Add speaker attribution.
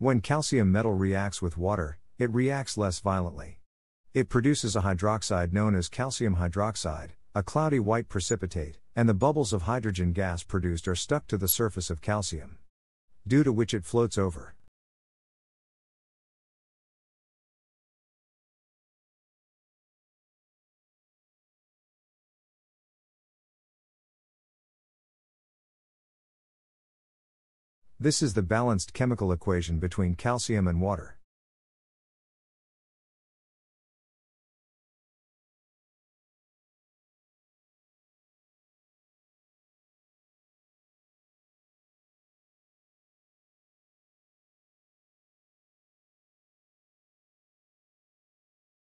Speaker 1: When calcium metal reacts with water, it reacts less violently. It produces a hydroxide known as calcium hydroxide, a cloudy white precipitate, and the bubbles of hydrogen gas produced are stuck to the surface of calcium, due to which it floats over. This is the balanced chemical equation between calcium and water.